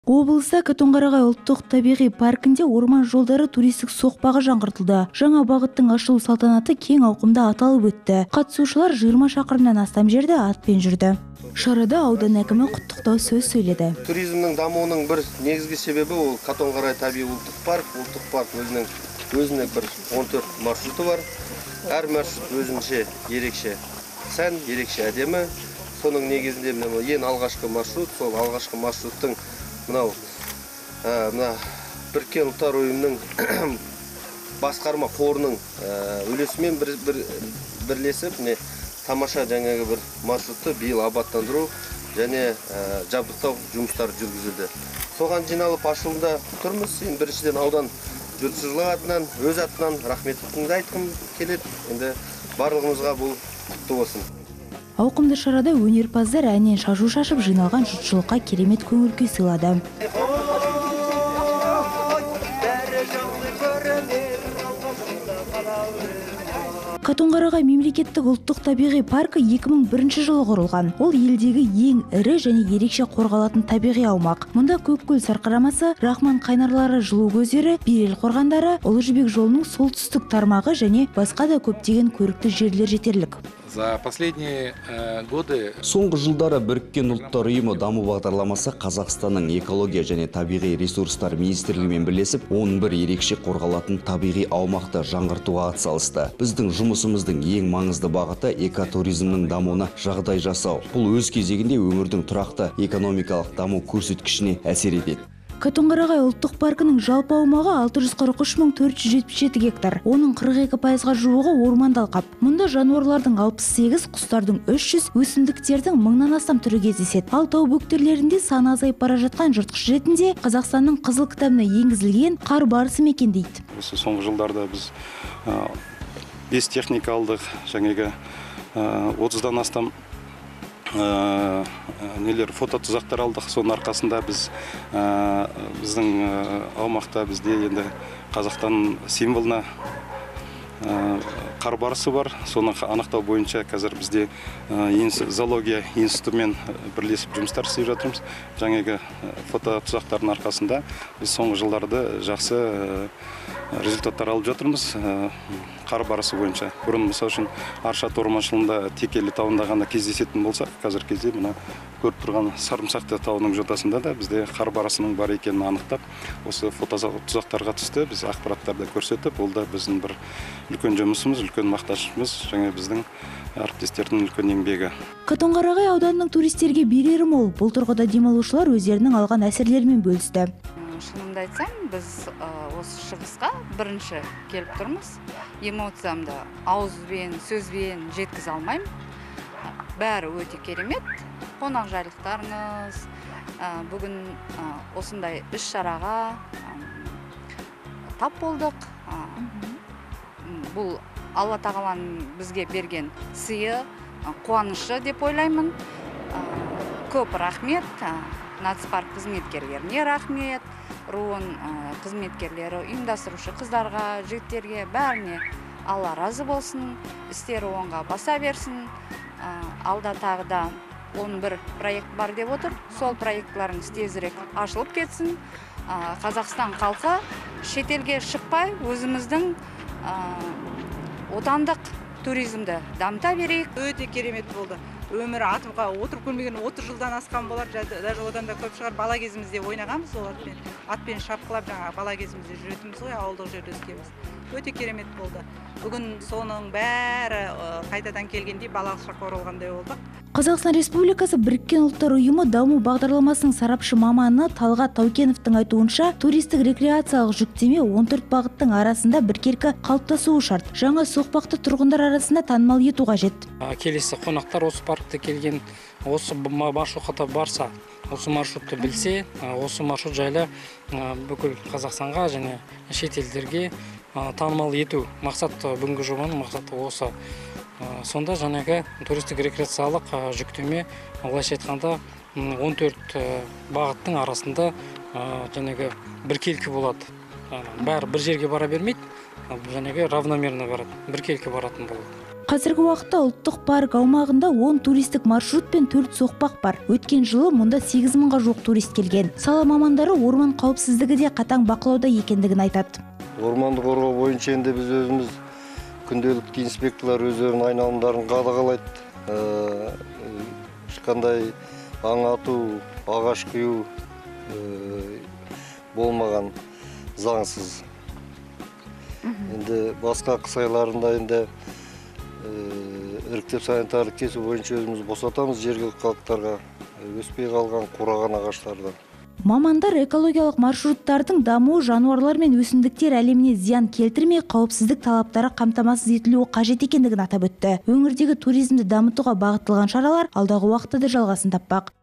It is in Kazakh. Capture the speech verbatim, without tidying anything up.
Облыста Катонқарағай ұлттық табиғи паркінде орман жолдары туристік соқпағы жаңғыртылды. Жаңа бағыттың ашылу салтанаты кең ауқымда аталып өтті. Қатысушылар жиырма шақырымнан астам жерде атпен жүрді. Шарада аудан әкімі құттықтау сөз сөйледі. Туризмнің дамуының бір негізгі себебі ол Катонқарағай табиғи ұлттық парк. Ұлттық парк өзінің өзіне бір он төрт маршруты бар. Әр маршрут өзінше ерекше сән, ерекше әдемі. Соның негізінде ең алғашқы маршрут, сол алғашқы маршруттың мынау мына Біріккен ұлттар ұйымының басқарма қорының үлесімен бір, бір, бірлесіп міне тамаша жаңағы бір маршрутты биыл абаттандыру және жабдықтау жұмыстары жүргізілді. Соған жиналып ашылуында тұрмыз. Енді біріншіден аудан жұртшылығы атынан, өз атынан рахметімді айтқым келеді. Енді барлығымызға бұл құтты болсын. Ауқымды шарада өнерпаздар әннен шашу шашып жиналған жұртшылыққа керемет көңіл күй сыйлады. Катонқарағай мемлекеттік ұлттық табиғи паркі екі мың бірінші жылы құрылған. Ол елдегі ең ірі және ерекше қорғалатын табиғи аумақ. Мұнда Көккөл сарқырамасы, Рахман қайнарлары жылу көздері, Берел қорғандары, Ұлы Жібек жолының солтүстік тармағы және басқа да көптеген көрікті жерлер жетерлік. За последние годы соңғы жылдары Біріккен ұлттар ұйымы даму бағдарламасы Қазақстанның экология және табиғи ресурстар министрлігімен бірлесіп, он бір ерекше қорғалатын табиғи аумақты жаңғыртуға атсалысты. Біздің жұмысымыздың ең маңызды бағыты экотуризмнің дамуына жағдай жасау. Бұл өз кезегінде өңірдің тұрақты экономикалық даму көрсеткішіне әсер етеді. Катонқарағай ұлттық паркінің жалпы аумағы алты жүз қырық үш мың төрт жүз жетпіс жеті гектар. Оның қырық екі пайызға жуығы орманды алқап. Мұнда жануарлардың алпыс сегіз, құстардың үш жүз, өсімдіктердің мыңнан астам түрі кездеседі. Ал тау бөктертерінде саны азайып бара жатқан жыртқыш ретінде Қазақстанның қызыл кітабына енгізілген қар барысы мекендейді. Осы соңғы жылдарда біз бес техника алдық, жаңағы отыздан астам нелер фото тұзақтар алдық. Соның арқасында біз біздің аумақта бізде енді Қазақстан символына қар барысы бар. Соны анықтау бойынша қазір бізде зоология институтымен бірлесіп жұмыстар істеп жатырмыз. Жаңағы фото тұзақтардың арқасында біз соңғы жылдарды жақсы результаттар алып жатырмыз. Қар барысы бойынша. Бұрын мысалы үшін Аршат орманшылығында Текелі тауында ғана кездесетін болсақ, қазір кезде мына көріп тұрған Сарымсақты тауының жотасында да бізде қар барысының бар екенін анықтап, осы фото тұзақтарға түсті. Біз ақпараттарды көрсетіп, ол да біздің бір үлкен жұмысымыз, үлкен мақтанышымыз, және біздің әріптестердің үлкен еңбегі. Катонқарағай ауданының туристерге берері мол. Бұл тұрғыда демалушылар өздерінің алған әсерлерімен бөлісті. Шынымды айтсам, біз осы шығысқа бірінші келіп тұрмыз. Эмоциямды ауызбен, сөзбен жеткізе алмаймын. Бәрі өте керемет. Қонақжайлықтарыңыз, бүгін осындай іс-шараға тап болдық. Бұл Алла тағаланың бізге берген сыйы, қуанышы деп ойлаймын. Көп рахмет. Нацпарк қызметкерлеріне рахмет. Руын қызметкерлері, ұйымдастырушы қыздарға, жігіттерге, бәріне Алла разы болсын. Істері оңға баса берсін. Алда тағы да он бір проект бар деп отыр. Сол проектларыңыз тезірек ашылып кетсін. Қазақстан халқы шетелге шықпай, өзіміздің отандық туризмді дамыта берейік. Өте керемет болды. Өмірі атымға отырып көрмеген отыз жылдан асқан болар. Даже одан да көп шығар. Бала кезімізде ойнағанбыз ол атпен. Атпен шапқылап жаңа бала кезімізде жүретінбіз ғой, ауылдық жерде өскенбіз. Өте керемет болды. Бүгін соның бәрі қайтадан келгенде балалық оралғандай болдық. Қазақстан Республикасы Біріккен ұлттар ұйымы даму бағдарламасының сарапшы маманы Талғат Таукеновтың айтуынша, туристік рекреациялық жүктеме он төрт бағыттың арасында біркелкі қалыптасуы шарт. Жаңа соқпақты тұрғындар арасында танымал ету қажет. Келесі қонақтар осы паркты келген, осы маршрутқа барса, осы маршрутты білсе, осы маршрут жайлы бүкіл Қазақстанға және шетелдерге танымал ету. Мақсат бүгінгі жобаның мақсаты осы. Сонда жаңағы туристік рекреациялық жүктеме, олайша айтқанда он төрт бағыттың арасында жаңағы біркелкі болады. бәрі бір жерге бара бермейді, жәнеге равномерно барады, біркелкі баратын болады. Қазіргі уақытта ұлттық парк аумағында он туристік маршрут пен төрт соқпақ бар. Өткен жылы мұнда сегіз мыңға жуық турист келген. Сала мамандары орман қауіпсіздігі де қатаң бақылауда екендігін айтады. Орманды қорғау бойынша енді біз өзіміз күнделікті инспекторлар өздерінің айналымдарын қадағалайды. Ешқандай аң ату, ағаш қию болмаған, заңсыз. Енді басқа қыс айларында енді іріктеп санитарлық кесу бойынша өзіміз босатамыз жергілікті халықтарға өспей қалған қураған ағаштарды. Мамандар экологиялық маршруттардың дамуы жануарлар мен өсімдіктер әлеміне зиян келтірмей қауіпсіздік талаптары қамтамасыз етілуі қажет екендігін атап өтті. Өңірдегі туризмді дамытуға бағытталған шаралар алдағы уақытта да жалғасын таппақ.